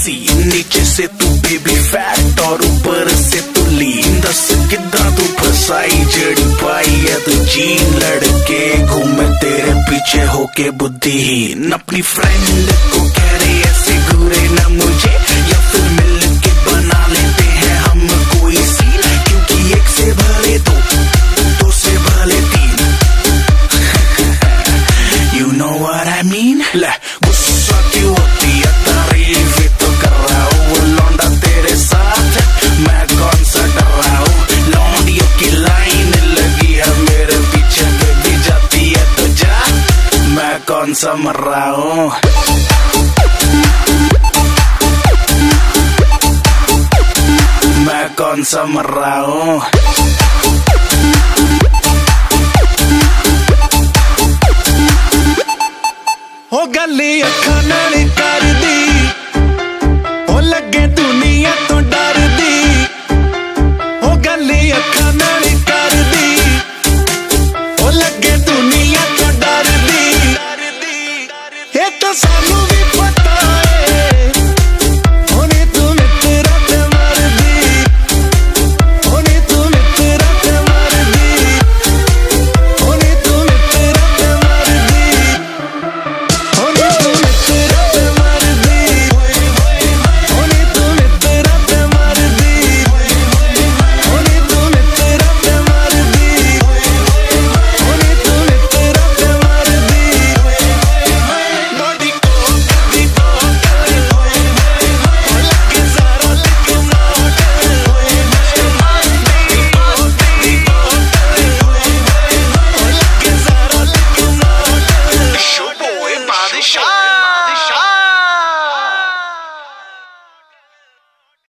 Sexy, नीचे से तू बेबी फैट और ऊपर से तू लीन। दस कितना तू फसाई जड़ी पाई है तू जीन। लड़के घूमे तेरे पीछे होके बुद्धिहीन। अपनी फ्रेंड को कह रहे ऐसे घूरे ना मुझे, या फिर मिल के बना लेते हैं हम कोई सीन। क्योंकि एक से भले दो से भले तीन। You know what I mean? ले गुस्सा क्यों होती है, तारीफ तो कर रहा हूँ। लौंडा तेरे साथ मैं कौन सा डर रहा हूँ। लौंडियों की लाइन लगी है मेरे पीछे, बेबी जाती है तो जा, मैं कौन सा मर रहा हूँ। मैं कौन सा मर रहा हूँ। हो गली अखा